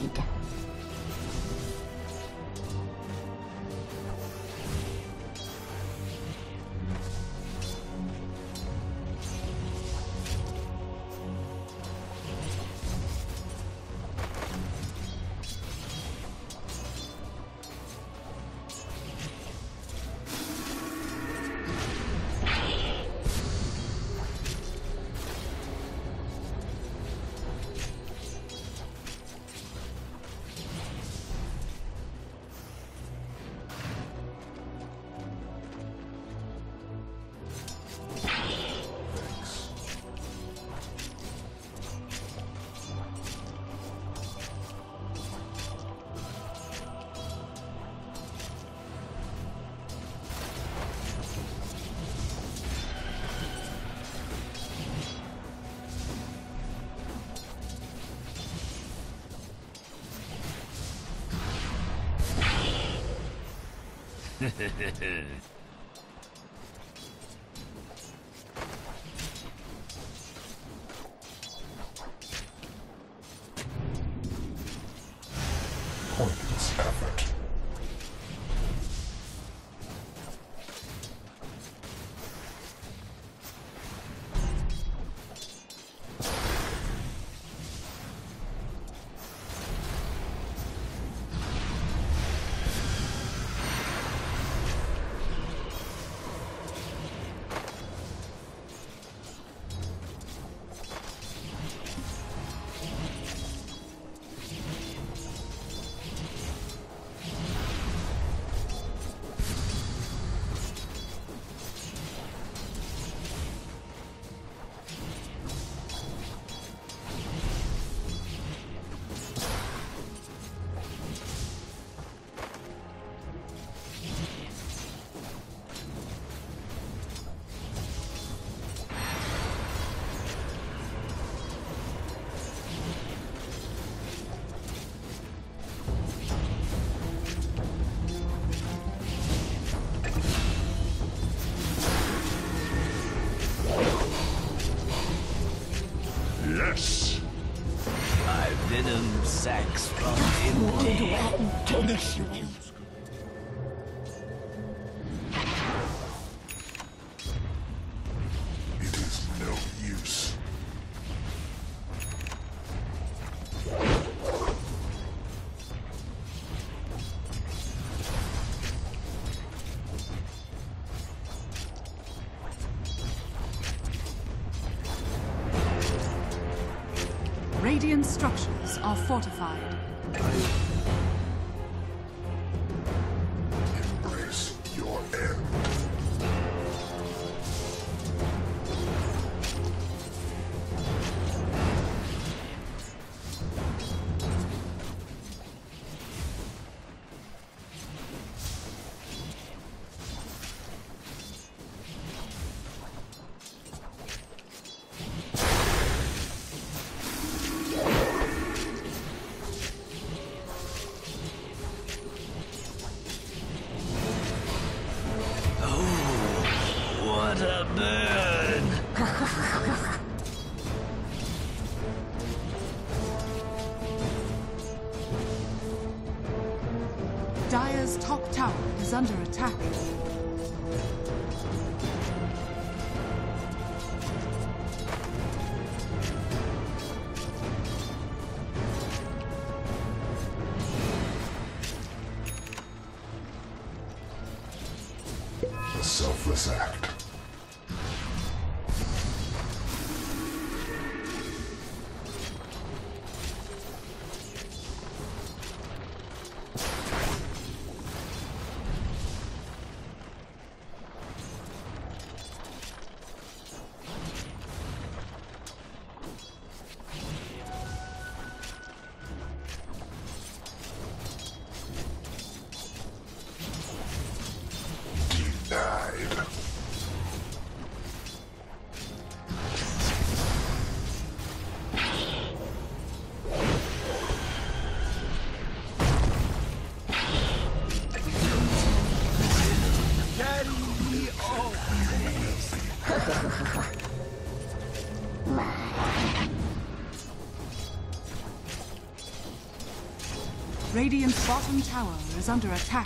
Pointless effort. Yes! My venom sacks from him. It is no use. Radiant structures are fortified. Embrace your end. What a burn! Dire's top tower is under attack. A selfless act. Denied. Carry me off! Radiant's bottom tower is under attack.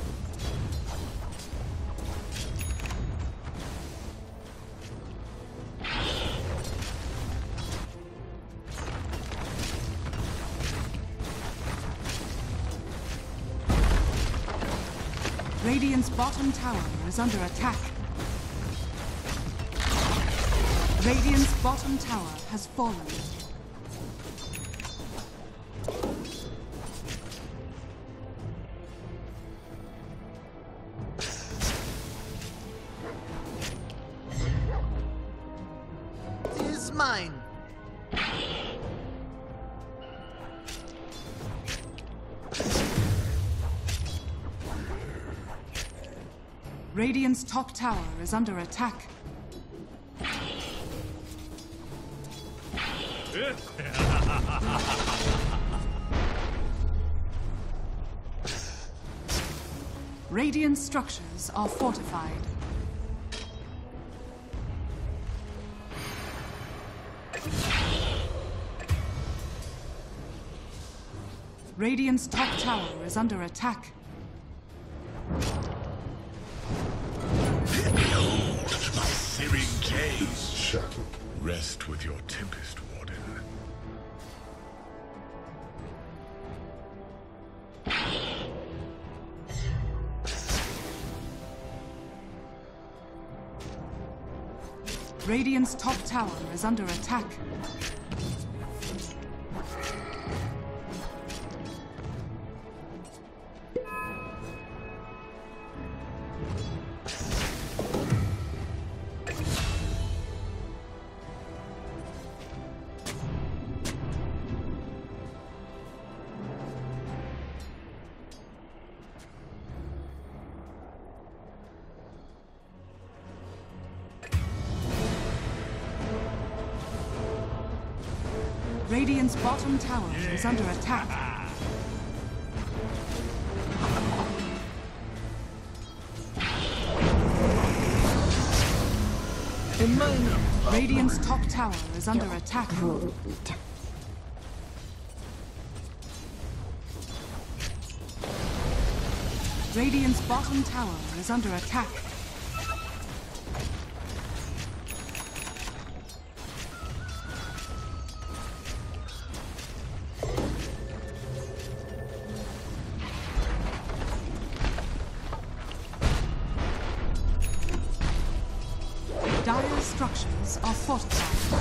Radiant's bottom tower is under attack. Radiant's bottom tower has fallen. Is mine. Radiant's top tower is under attack. Radiant structures are fortified. Radiant's top tower is under attack. Behold my searing gaze. Shattered. Rest with your Tempest Warden. Radiant's top tower is under attack. Radiant's bottom tower is under attack. Radiant's top tower is under attack. Radiant's bottom tower is under attack. Dire's structures are fortified.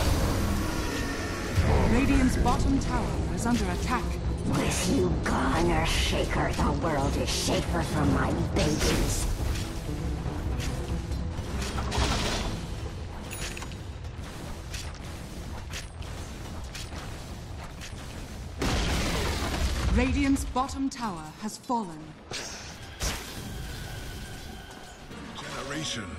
Radiant's bottom tower is under attack. With you gone, Earthshaker, the world is safer for my babies. Radiant's bottom tower has fallen. Generation.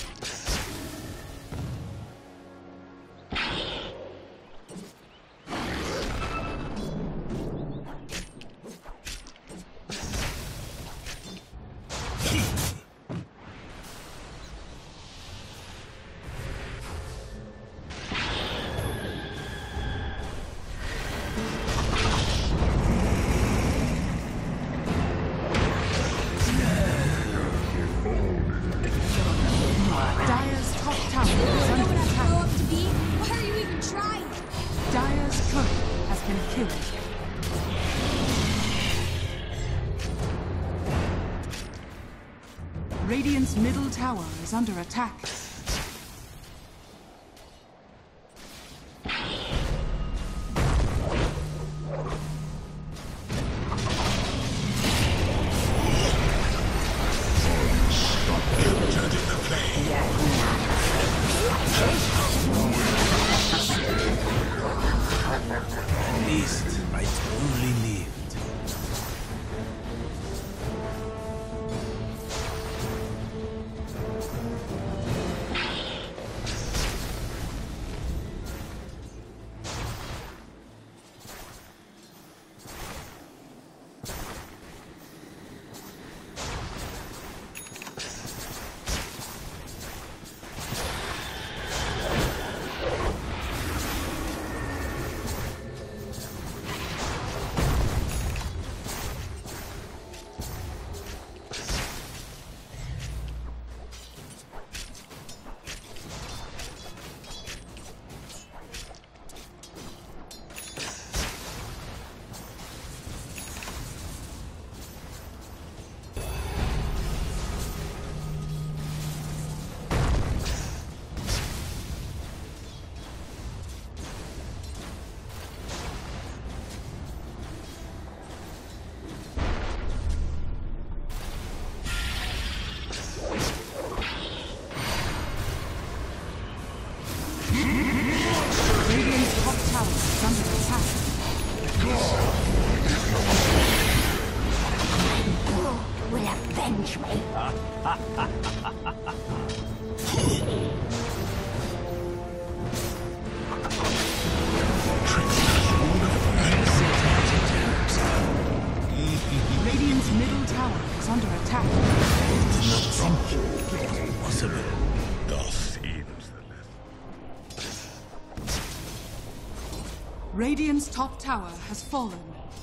Dire's top tower is under attack. Grow up to be? Why are you even trying? Dire's turret has been killed. Radiant's middle tower is under attack. At least I only lived. Radiant's middle tower is under attack. Possible. Thus ends the lesson. Radiant's top tower has fallen.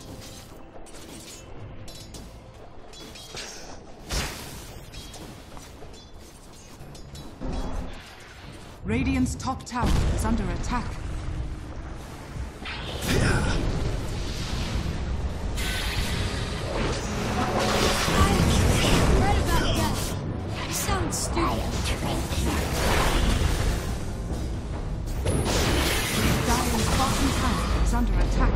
Radiant's top tower is under attack. Right about that. You sound stupid. Dire's bottom tower is under attack.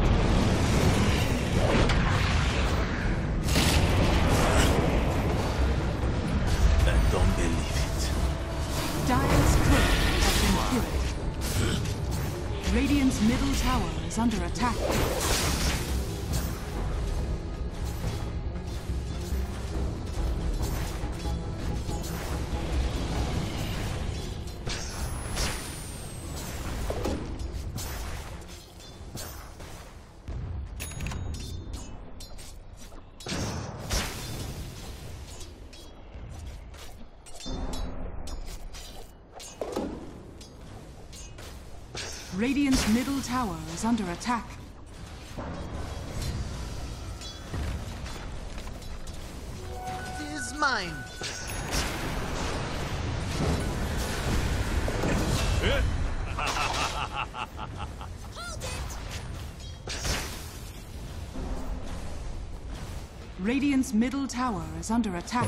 I don't believe it. Dire's turret has been killed. Radiant's middle tower is under attack. Radiant's middle tower is under attack. It is mine. Hold it! Radiant's middle tower is under attack.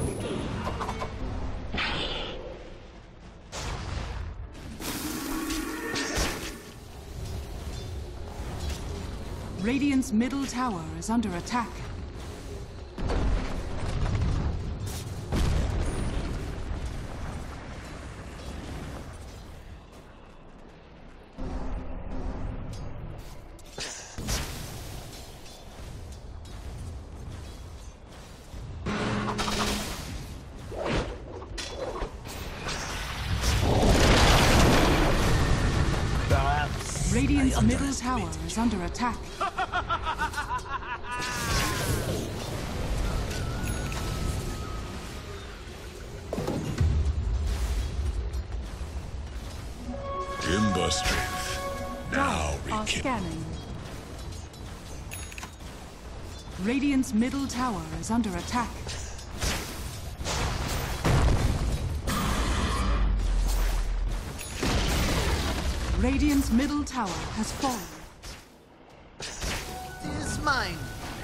Radiant's middle tower is under attack. Perhaps Radiant's I middle tower underestimated is under attack. Ember strength. Now Are rekindle. scanning. Radiant's middle tower is under attack. Radiant's middle tower has fallen. It is mine.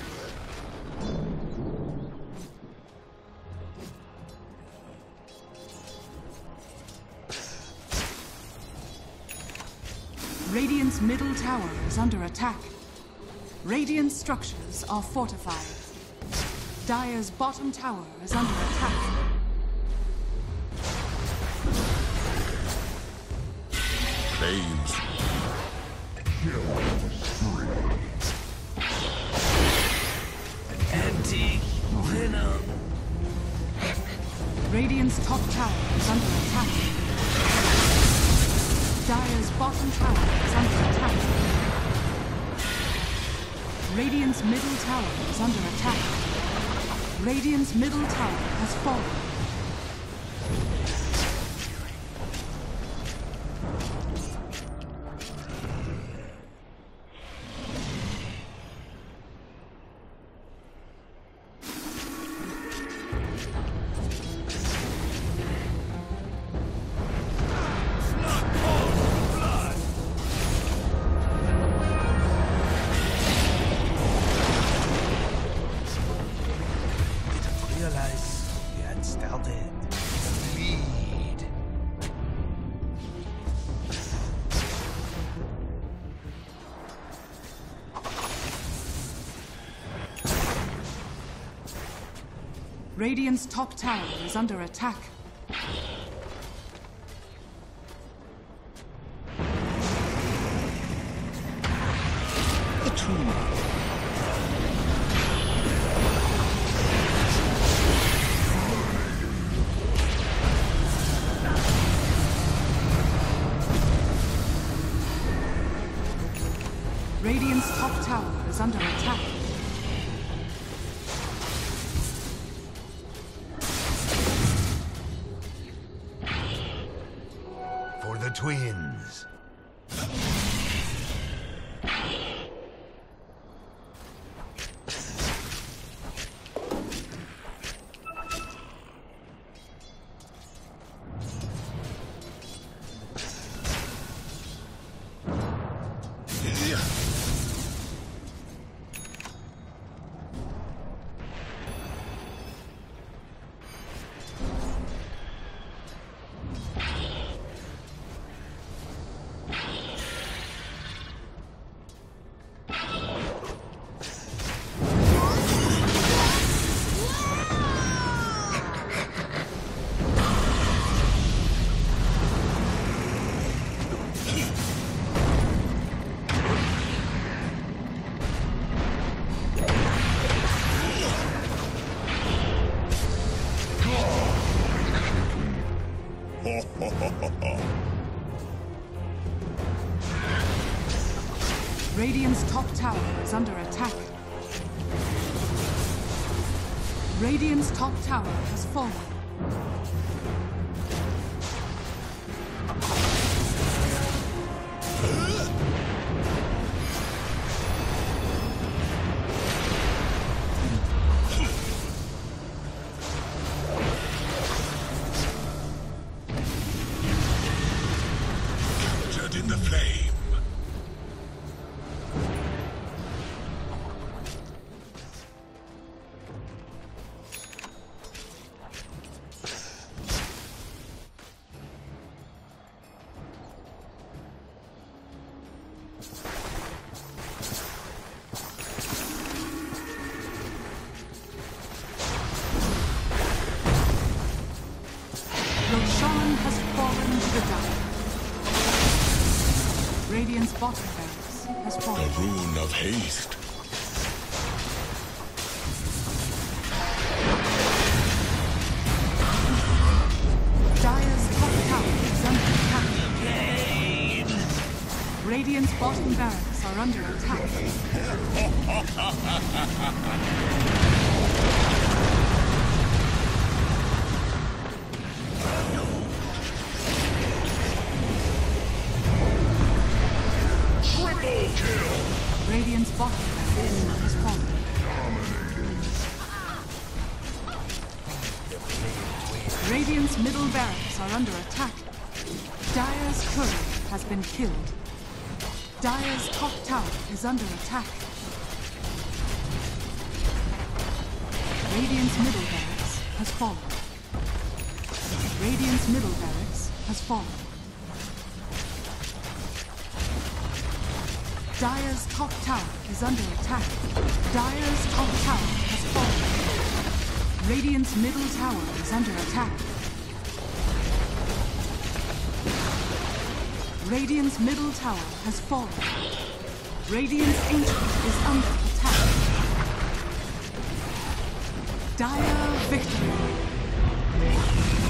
Radiant's middle tower is under attack. Radiant structures are fortified. Dire's bottom tower is under attack. Flames. Antique venom. Radiant's top tower is under attack. Dire's bottom tower is under attack. Radiant's middle tower is under attack. Radiant's middle tower has fallen. Didn't realize we had started. Lead. Radiant's top tower is under attack. Radiant's top tower is under attack. For the twins. Radiant's top tower is under attack. Radiant's top tower has fallen. Captured in the flame. Roshan has fallen to the dark. Radiant's bottom barracks has A fallen. rune of haste. Dire's top tower is under attack. Radiant's bottom barracks are under attack. Radiant's bottom barracks has fallen. Radiant's middle barracks are under attack. Dire's courier has been killed. Dire's top tower is under attack. Radiant's middle barracks has fallen. Radiant's middle barracks has fallen. Dire's top tower is under attack. Dire's top tower has fallen. Radiant's middle tower is under attack. Radiant's middle tower has fallen. Radiant's ancient is under attack. Dire victory.